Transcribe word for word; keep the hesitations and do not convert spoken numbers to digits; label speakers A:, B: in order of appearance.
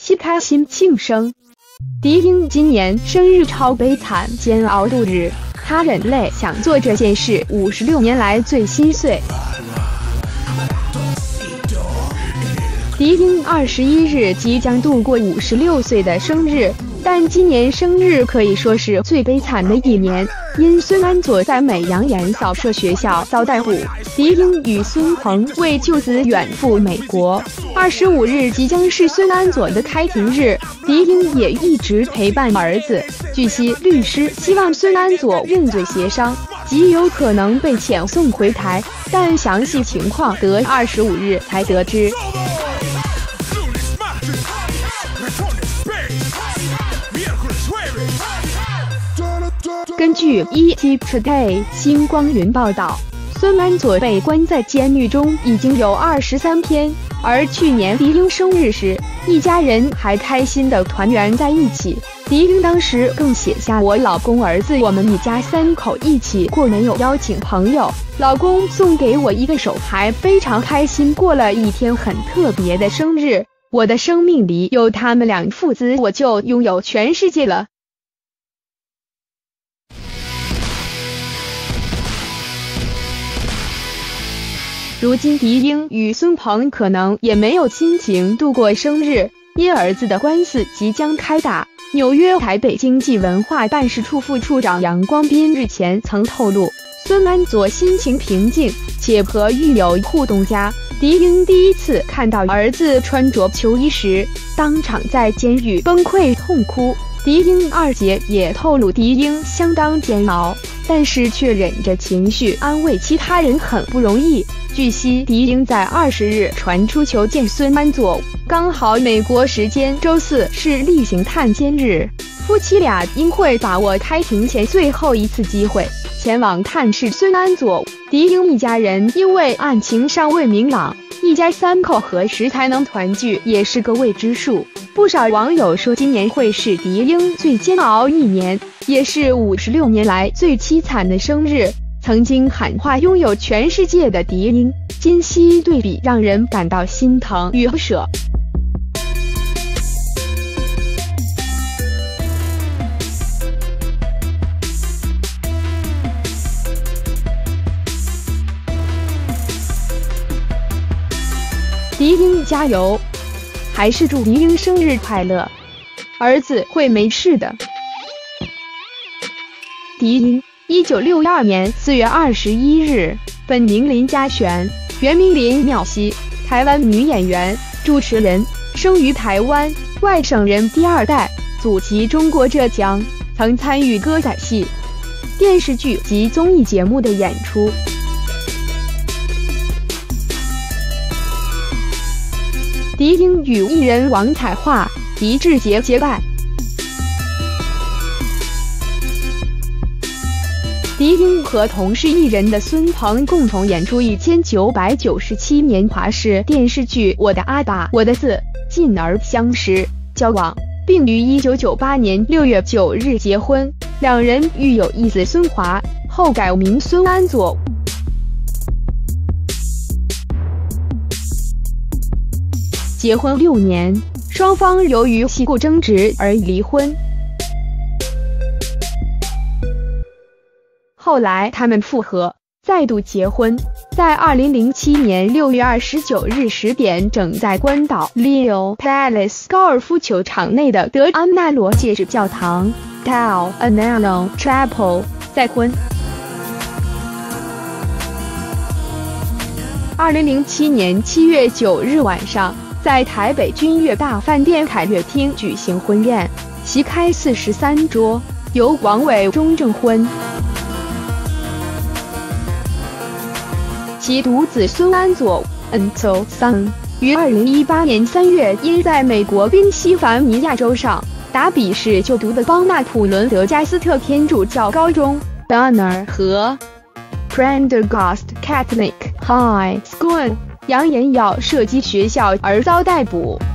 A: 西开心庆生。迪英今年生日超悲惨，煎熬度日，他忍泪想做这件事，五十六年来最心碎。迪英二十一日即将度过五十六岁的生日，但今年生日可以说是最悲惨的一年，因孙安佐在美羊研扫社学校遭逮捕，迪英与孙鹏为救子远赴美国。二十五日即将是孙安佐的开庭日，迪英也一直陪伴儿子。据悉，律师希望孙安佐认罪协商，极有可能被遣送回台，但详细情况得二十五日才得知。根据 E T Today 星光云报道，孙安佐被关在监狱中已经有二十三天，而去年迪英生日时，一家人还开心地团圆在一起。迪英当时更写下：“我老公、儿子，我们一家三口一起过，没有邀请朋友。老公送给我一个手，还非常开心，过了一天很特别的生日。我的生命里有他们两父子，我就拥有全世界了。”如今迪英与孙鹏可能也没有心情度过生日，因儿子的官司即将开打。纽约台北经济文化办事处副处长杨光斌日前曾透露，孙安佐心情平静，且和狱友互动佳。迪英第一次看到儿子穿着囚衣时，当场在监狱崩溃痛哭。迪英二姐也透露，迪英相当煎熬，但是却忍着情绪安慰其他人很不容易。据悉，迪英在二十日传出求见孙安佐，刚好美国时间周四是例行探监日，夫妻俩应会把握开庭前最后一次机会，前往探视孙安佐。迪英一家人因为案情尚未明朗，一家三口何时才能团聚也是个未知数。不少网友说，今年会是迪英最煎熬一年，也是五十六年来最凄惨的生日。曾经喊话拥有全世界的迪英，今昔对比，让人感到心疼与不舍。迪英加油！还是祝迪英生日快乐，儿子会没事的。迪英一九六二年四月二十一日，本名林嘉璇，原名林妙熙，台湾女演员、主持人，生于台湾，外省人第二代，祖籍中国浙江，曾参与歌仔戏、电视剧及综艺节目的演出。迪英与艺人王彩桦、狄志杰结拜。迪英和同是艺人的孙鹏共同演出一千九百九十七年华视电视剧《我的阿爸我的字》，进而相识交往，并于一九九八年六月九日结婚。两人育有一子孙华，后改名孙安佐。结婚六年，双方由于戏故争执而离婚。后来他们复合，再度结婚，在二零零七年六月二十九日十点整，在关岛 Leo Palace 高尔夫球场内的德安纳罗戒指教堂 Tal Analo Chapel 再婚。二零零七年七月九日晚上，在台北君悦大饭店凯悦厅举行婚宴，席开四十三桌，由王伟忠证婚。其独子孙安佐 Anto Son 于二零一八年三月因在美国宾夕法尼亚州上达比市就读的邦纳普伦德加斯特天主教高中 Donner 和 Prendergast Catholic High School 扬言要射击学校而遭逮捕。